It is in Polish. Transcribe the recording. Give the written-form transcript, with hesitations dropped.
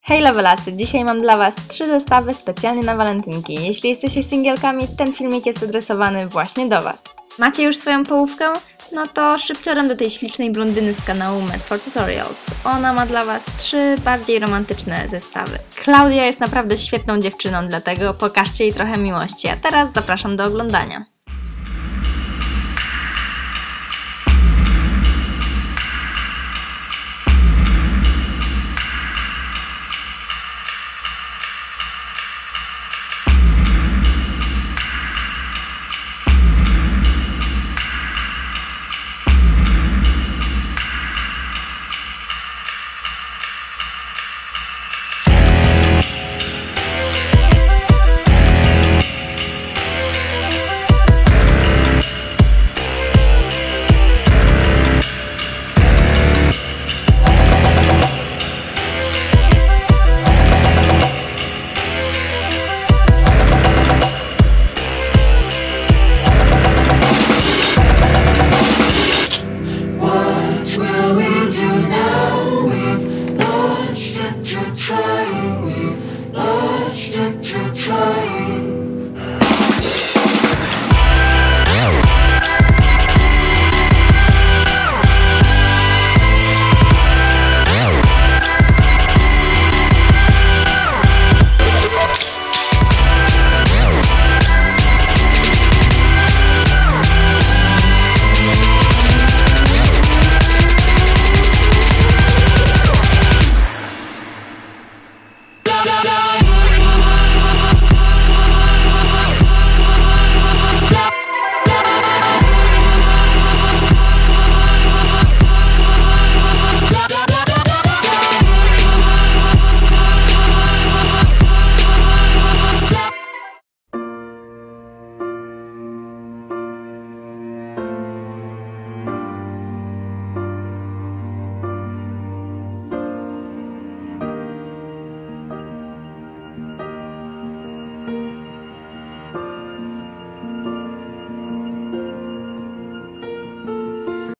Hej Lovelasy, dzisiaj mam dla Was 3 zestawy specjalnie na walentynki. Jeśli jesteście singielkami, ten filmik jest adresowany właśnie do Was. Macie już swoją połówkę? No to szybciorem do tej ślicznej blondyny z kanału Made for Tutorials. Ona ma dla Was 3 bardziej romantyczne zestawy. Klaudia jest naprawdę świetną dziewczyną, dlatego pokażcie jej trochę miłości, a teraz zapraszam do oglądania. Trying, we've lost it to try.